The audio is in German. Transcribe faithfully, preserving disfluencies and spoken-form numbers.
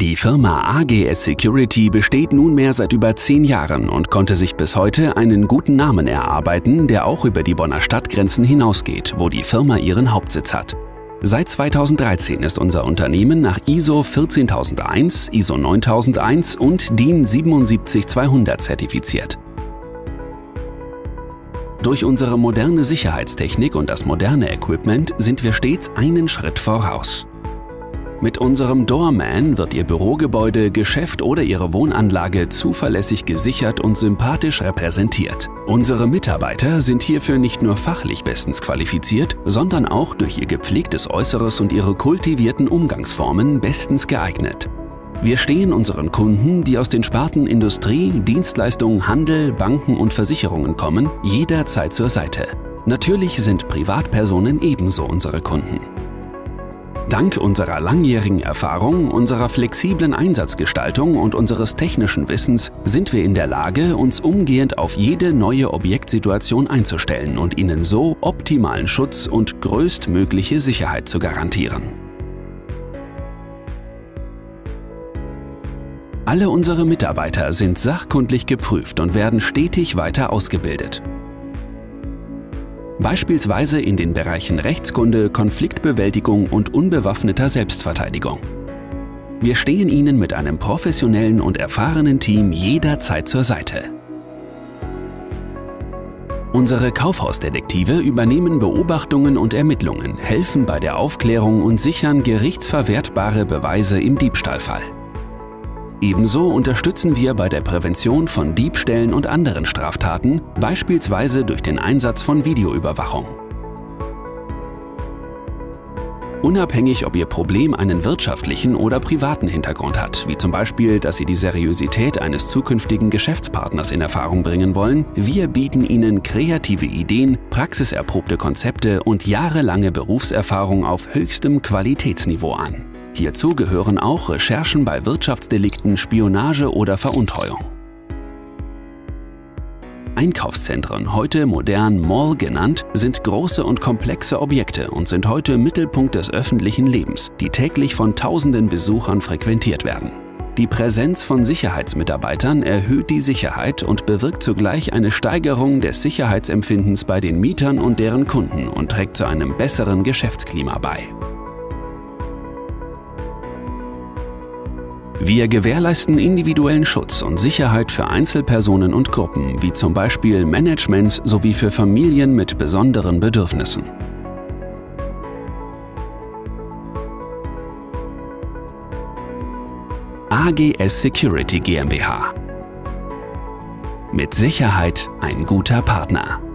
Die Firma A G S Security besteht nunmehr seit über zehn Jahren und konnte sich bis heute einen guten Namen erarbeiten, der auch über die Bonner Stadtgrenzen hinausgeht, wo die Firma ihren Hauptsitz hat. Seit zweitausenddreizehn ist unser Unternehmen nach I S O vierzehntausendeins, I S O neuntausendeins und D I N siebenundsiebzig zweihundert zertifiziert. Durch unsere moderne Sicherheitstechnik und das moderne Equipment sind wir stets einen Schritt voraus. Mit unserem Doorman wird Ihr Bürogebäude, Geschäft oder Ihre Wohnanlage zuverlässig gesichert und sympathisch repräsentiert. Unsere Mitarbeiter sind hierfür nicht nur fachlich bestens qualifiziert, sondern auch durch ihr gepflegtes Äußeres und ihre kultivierten Umgangsformen bestens geeignet. Wir stehen unseren Kunden, die aus den Sparten Industrie, Dienstleistungen, Handel, Banken und Versicherungen kommen, jederzeit zur Seite. Natürlich sind Privatpersonen ebenso unsere Kunden. Dank unserer langjährigen Erfahrung, unserer flexiblen Einsatzgestaltung und unseres technischen Wissens sind wir in der Lage, uns umgehend auf jede neue Objektsituation einzustellen und Ihnen so optimalen Schutz und größtmögliche Sicherheit zu garantieren. Alle unsere Mitarbeiter sind sachkundlich geprüft und werden stetig weiter ausgebildet. Beispielsweise in den Bereichen Rechtskunde, Konfliktbewältigung und unbewaffneter Selbstverteidigung. Wir stehen Ihnen mit einem professionellen und erfahrenen Team jederzeit zur Seite. Unsere Kaufhausdetektive übernehmen Beobachtungen und Ermittlungen, helfen bei der Aufklärung und sichern gerichtsverwertbare Beweise im Diebstahlfall. Ebenso unterstützen wir bei der Prävention von Diebstählen und anderen Straftaten, beispielsweise durch den Einsatz von Videoüberwachung. Unabhängig, ob Ihr Problem einen wirtschaftlichen oder privaten Hintergrund hat, wie zum Beispiel, dass Sie die Seriosität eines zukünftigen Geschäftspartners in Erfahrung bringen wollen, wir bieten Ihnen kreative Ideen, praxiserprobte Konzepte und jahrelange Berufserfahrung auf höchstem Qualitätsniveau an. Hierzu gehören auch Recherchen bei Wirtschaftsdelikten, Spionage oder Veruntreuung. Einkaufszentren, heute modern Mall genannt, sind große und komplexe Objekte und sind heute Mittelpunkt des öffentlichen Lebens, die täglich von tausenden Besuchern frequentiert werden. Die Präsenz von Sicherheitsmitarbeitern erhöht die Sicherheit und bewirkt zugleich eine Steigerung des Sicherheitsempfindens bei den Mietern und deren Kunden und trägt zu einem besseren Geschäftsklima bei. Wir gewährleisten individuellen Schutz und Sicherheit für Einzelpersonen und Gruppen, wie zum Beispiel Managements sowie für Familien mit besonderen Bedürfnissen. A G S Security GmbH. Mit Sicherheit ein guter Partner.